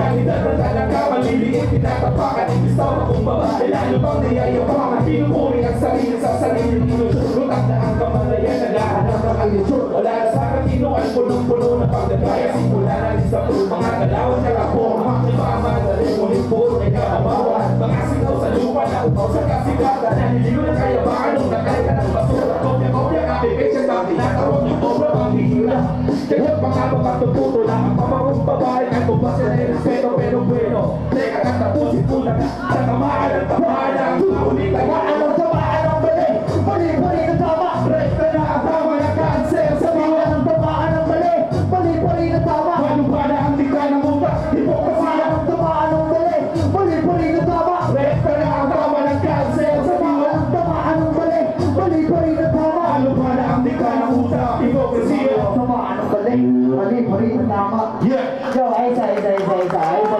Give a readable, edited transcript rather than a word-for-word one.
Dahil dadanda ka, maliliit, tinatapakan. Gusto mo kung babae, lalo bang niyayabangan. Pinupuri ang sarili sa sarili, inusurutak na ang kamalayan. Naghahanap ng alisyon, wala na sa katinuan, punong-puno na pagdagaya. Simula na rin sa puro mga galawan, nakaporma. Ipamadali mo rin puro, may kahabawan. Mga sinaw sa lupa na upaw sa kasigata. Naliliw na kayabangan nung nakay ka ng basura. Kopya-kopya, kapipesyan, bakit tinatawag yung obra pang hihira. Kaya pangabang pagtututo na ang pamangong babae. At kung ba sila yung respeto, pero bueno. Teka ka tapusin po na sa tamaan at tamaan na ang tutunin. Tamaan ang tamaan ang bali. Bali-bali na tama. Rekta na ang tama na cancel. Sabihan ang tamaan ang bali. Bali-bali na tama. Ano ba na ang tika ng utak? Hipokasya ang tamaan ang bali. Bali-bali na tama. Rekta na ang tama ng cancel. Sabihan ang tamaan ang bali. Bali-bali na tama. Ano ba na ang tika ng utak? Hipokasya ang tamaan ang bali. Bali-bali na tama. Yeah. Yo, isa.